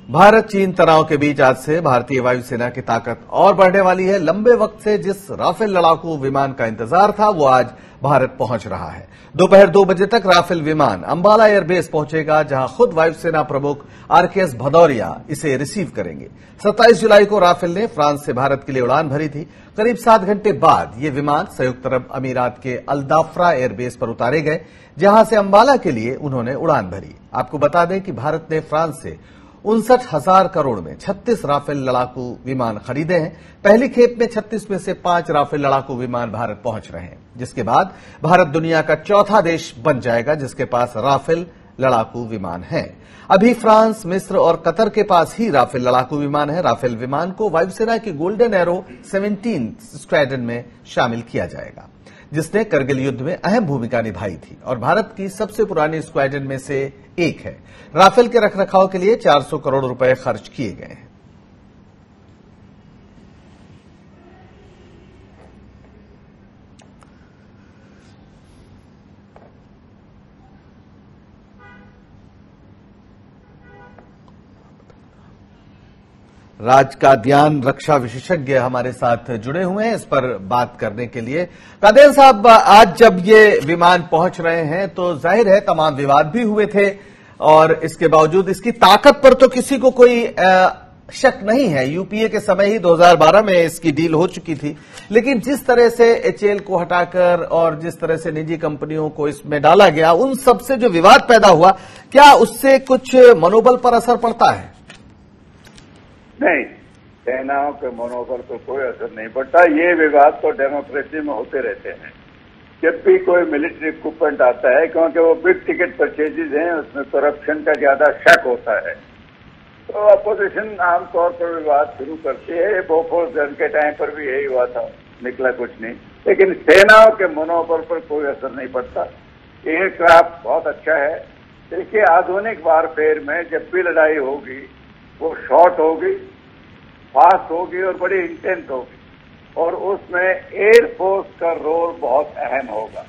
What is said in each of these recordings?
भारत चीन तनाव के बीच आज से भारतीय वायुसेना की ताकत और बढ़ने वाली है। लंबे वक्त से जिस राफेल लड़ाकू विमान का इंतजार था वो आज भारत पहुंच रहा है। दोपहर 2 बजे तक राफेल विमान अंबाला एयरबेस पहुंचेगा, जहां खुद वायुसेना प्रमुख आरकेएस भदौरिया इसे रिसीव करेंगे। 27 जुलाई को राफेल ने फ्रांस से भारत के लिए उड़ान भरी थी। करीब 7 घंटे बाद ये विमान संयुक्त अरब अमीरात के अल्दाफ्रा एयरबेस पर उतारे गए, जहां से अंबाला के लिए उन्होंने उड़ान भरी। आपको बता दें कि भारत ने फ्रांस से 59,000 करोड़ में 36 राफेल लड़ाकू विमान खरीदे हैं। पहली खेप में 36 में से 5 राफेल लड़ाकू विमान भारत पहुंच रहे हैं, जिसके बाद भारत दुनिया का चौथा देश बन जाएगा जिसके पास राफेल लड़ाकू विमान है। अभी फ्रांस, मिस्र और कतर के पास ही राफेल लड़ाकू विमान है। राफेल विमान को वायुसेना की गोल्डन एरो 17 स्क्वाड्रन में शामिल किया जाएगा, जिसने करगिल युद्ध में अहम भूमिका निभाई थी और भारत की सबसे पुरानी स्क्वाड्रन में से एक है। राफेल के रखरखाव के लिए 400 करोड़ रुपए खर्च किए गए हैं। राज का ध्यान रक्षा विशेषज्ञ हमारे साथ जुड़े हुए हैं इस पर बात करने के लिए। कादियान साहब, आज जब ये विमान पहुंच रहे हैं तो जाहिर है तमाम विवाद भी हुए थे और इसके बावजूद इसकी ताकत पर तो किसी को कोई शक नहीं है। यूपीए के समय ही 2012 में इसकी डील हो चुकी थी, लेकिन जिस तरह से एचएएल को हटाकर और जिस तरह से निजी कंपनियों को इसमें डाला गया, उन सबसे जो विवाद पैदा हुआ, क्या उससे कुछ मनोबल पर असर पड़ता है? नहीं, सेनाओं के मनोबल पर कोई असर नहीं पड़ता। ये विवाद तो डेमोक्रेसी में होते रहते हैं। जब भी कोई मिलिट्री इक्विपमेंट आता है, क्योंकि वो बिग टिकट परचेजेज हैं, उसमें करप्शन का ज्यादा शक होता है, तो अपोजिशन आमतौर पर विवाद शुरू करती है। बोफोर्स जंग के टाइम पर भी यही हुआ था, निकला कुछ नहीं। लेकिन सेनाओं के मनोबल पर कोई असर नहीं पड़ता। एयरक्राफ्ट बहुत अच्छा है। देखिए, आधुनिक वारफेयर में जब भी लड़ाई होगी वो शॉर्ट होगी, फास्ट होगी और बड़ी इंटेंस होगी, और उसमें एयरफोर्स का रोल बहुत अहम होगा।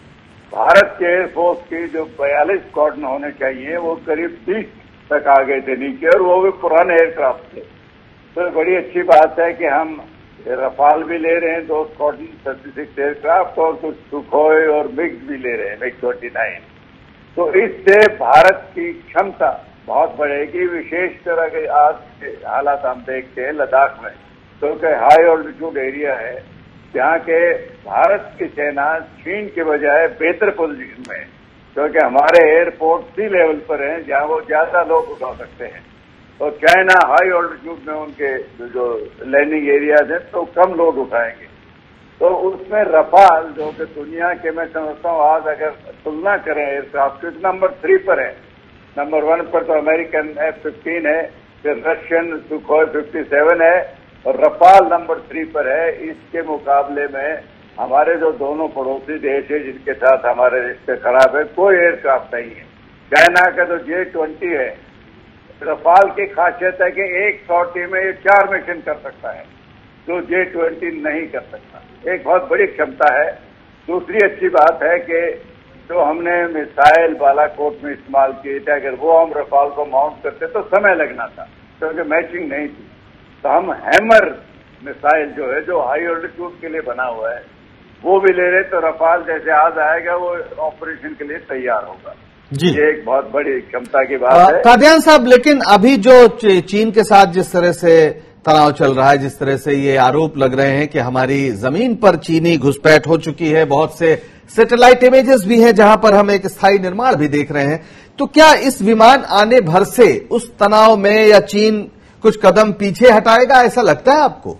भारत के एयरफोर्स की जो 42 स्क्वाड्रन होने चाहिए वो करीब 30 तक आ गए थे नीचे, और वो भी पुराने एयरक्राफ्ट थे। तो बड़ी अच्छी बात है कि हम रफाल भी ले रहे हैं, 2 स्क्वाड्रन 36 एयरक्राफ्ट, और कुछ सुखोई और मिग भी ले रहे हैं, मिग 29। तो इससे भारत की क्षमता बहुत बढ़ेगी। विशेषकर अगर आज के हालात हम देखते हैं लद्दाख में, क्योंकि हाई ऑल्टीट्यूड एरिया है, जहाँ के भारत की सेना चीन के बजाय बेहतर पोजीशन में है, क्योंकि हमारे एयरपोर्ट सी लेवल पर हैं जहाँ वो ज्यादा लोग उठा सकते हैं। तो चाइना हाई ऑल्टीट्यूड में उनके जो लैंडिंग एरियाज हैं तो कम लोग उठाएंगे। तो उसमें रफाल, जो कि दुनिया के, मैं समझता हूँ आज अगर तुलना करें एयरक्राफ्ट, नंबर 3 पर है। नंबर 1 पर तो अमेरिकन F-15 है, फिर रशियन सुखोई 57 है, और रफाल नंबर 3 पर है। इसके मुकाबले में हमारे जो दोनों पड़ोसी देश है जिनके साथ हमारे रिश्ते खराब है, कोई एयरक्राफ्ट नहीं है। चाइना का तो J-20 है। रफाल की खासियत है कि एक सॉर्टी में ये 4 मिशन कर सकता है, जो J-20 नहीं कर सकता। एक बहुत बड़ी क्षमता है। दूसरी अच्छी बात है कि जो हमने मिसाइल बालाकोट में इस्तेमाल किए थे, अगर वो हम रफाल को माउंट करते तो समय लगना था, क्योंकि मैचिंग नहीं थी। तो हम हैमर मिसाइल जो है, जो हाई ऑल्टीट्यूड के लिए बना हुआ है, वो भी ले रहे। तो रफाल जैसे आज आएगा वो ऑपरेशन के लिए तैयार होगा। जी, ये एक बहुत बड़ी क्षमता की बात है। कादियान साहब, लेकिन अभी जो चीन के साथ जिस तरह से तनाव चल रहा है, जिस तरह से ये आरोप लग रहे हैं कि हमारी जमीन पर चीनी घुसपैठ हो चुकी है, बहुत से सैटेलाइट इमेजेस भी हैं जहां पर हम एक स्थायी निर्माण भी देख रहे हैं, तो क्या इस विमान आने भर से उस तनाव में या चीन कुछ कदम पीछे हटाएगा, ऐसा लगता है आपको?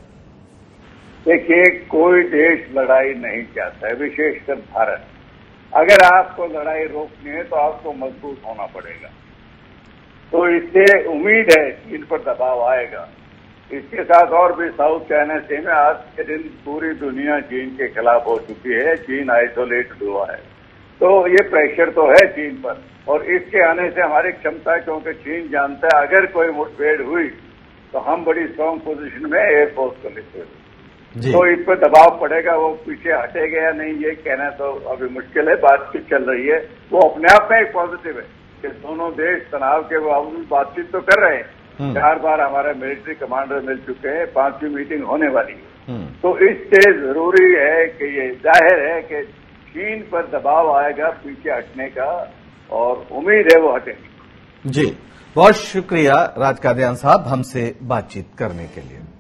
देखिए, कोई देश लड़ाई नहीं चाहता है, विशेषकर भारत। अगर आपको लड़ाई रोकनी है तो आपको मजबूत होना पड़ेगा। तो इससे उम्मीद है चीन पर दबाव आएगा। इसके साथ और भी साउथ चाइना सी में आज के दिन पूरी दुनिया चीन के खिलाफ हो चुकी है। चीन आइसोलेटेड हुआ है, तो ये प्रेशर तो है चीन पर, और इसके आने से हमारी क्षमता है, क्योंकि चीन जानता है अगर कोई मुठभेड़ हुई तो हम बड़ी स्ट्रांग पोजीशन में एयरफोर्स को लेते हुए, तो इस पर दबाव पड़ेगा। वो पीछे हटेगा या नहीं ये कहना तो अभी मुश्किल है। बातचीत चल रही है, वो अपने आप में एक पॉजिटिव है कि दोनों देश तनाव के बावजूद बातचीत तो कर रहे हैं, 4 बार हमारे मिलिट्री कमांडर मिल चुके हैं, 5वीं मीटिंग होने वाली है। तो इससे जरूरी है कि ये जाहिर है कि चीन पर दबाव आएगा पीछे हटने का, और उम्मीद है वो हटेंगे। जी, बहुत शुक्रिया राज कादियान साहब हमसे बातचीत करने के लिए।